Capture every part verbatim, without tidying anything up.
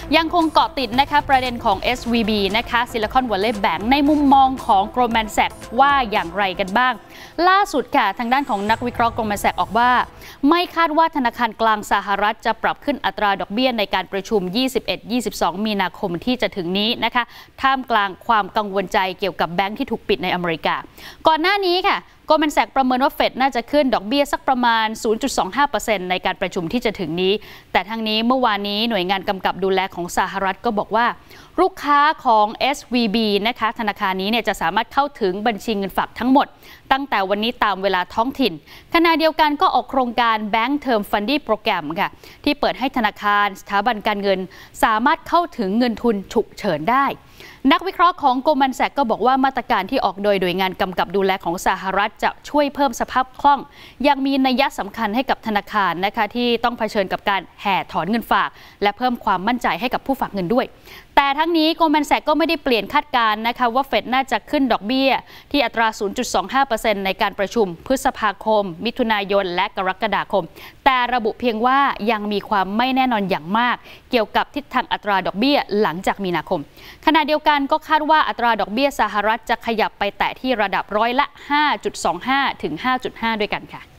ยังคงเกาะติดนะคะประเด็นของ เอส วี บี นะคะ Silicon Valley Bank ในมุมมองของ Goldman Sachs ว่าอย่างไรกันบ้างล่าสุดค่ะทางด้านของนักวิเคราะห์ Goldman Sachs ออกว่าไม่คาดว่าธนาคารกลางสหรัฐจะปรับขึ้นอัตราดอกเบี้ยในการประชุม ยี่สิบเอ็ด ยี่สิบสอง มีนาคมที่จะถึงนี้นะคะท่ามกลางความกังวลใจเกี่ยวกับแบงก์ที่ถูกปิดในอเมริกาก่อนหน้านี้ค่ะGoldman Sachs ประเมินว่าเฟดน่าจะขึ้นดอกเบี้ยสักประมาณ ศูนย์จุดสองห้าเปอร์เซ็นต์ ในการประชุมที่จะถึงนี้แต่ทั้งนี้เมื่อวานนี้หน่วยงานกำกับดูแลของสหรัฐก็บอกว่าลูกค้าของ เอส วี บี นะคะธนาคารนี้เนี่ยจะสามารถเข้าถึงบัญชีเงินฝากทั้งหมดตั้งแต่วันนี้ตามเวลาท้องถิ่นขณะเดียวกันก็ออกโครงการ Bank Term Funding Program ค่ะที่เปิดให้ธนาคารสถาบันการเงินสามารถเข้าถึงเงินทุนฉุกเฉินได้นักวิเคราะห์ของ Goldman Sachs ก็บอกว่ามาตรการที่ออกโดยหน่วยงานกำกับดูแลของสหรัฐจะช่วยเพิ่มสภาพคล่องยังมีนัยสำคัญให้กับธนาคารนะคะที่ต้องเผชิญกับการแห่ถอนเงินฝากและเพิ่มความมั่นใจให้กับผู้ฝากเงินด้วยแต่ทั้งนี้ Goldman Sachs ก็ไม่ได้เปลี่ยนคาดการณ์นะคะว่าเฟดน่าจะขึ้นดอกเบี้ยที่อัตรา ศูนย์จุดสองห้าเปอร์เซ็นต์ ในการประชุมพฤษภาคมมิถุนายนและกรกฎาคมแต่ระบุเพียงว่ายังมีความไม่แน่นอนอย่างมากเกี่ยวกับทิศทางอัตราดอกเบี้ยหลังจากมีนาคมขณะเดียวกันก็คาดว่าอัตราดอกเบี้ยสหรัฐจะขยับไปแตะที่ระดับร้อยละ ห้าจุดสองห้า ถึง ห้าจุดห้า ด้วยกันค่ะ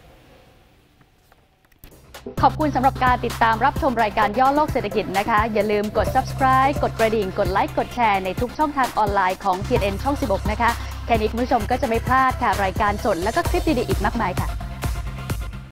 ขอบคุณสำหรับการติดตามรับชมรายการย่อโลกเศรษฐกิจนะคะอย่าลืมกด Subscribe กดกระดิ่งกดไลค์กดแชร์ในทุกช่องทางออนไลน์ของ ที เอ็น เอ็น ช่อง สิบหกนะคะแค่นี้คุณผู้ชมก็จะไม่พลาดค่ะรายการสดและก็คลิปดีๆอีกมากมายค่ะ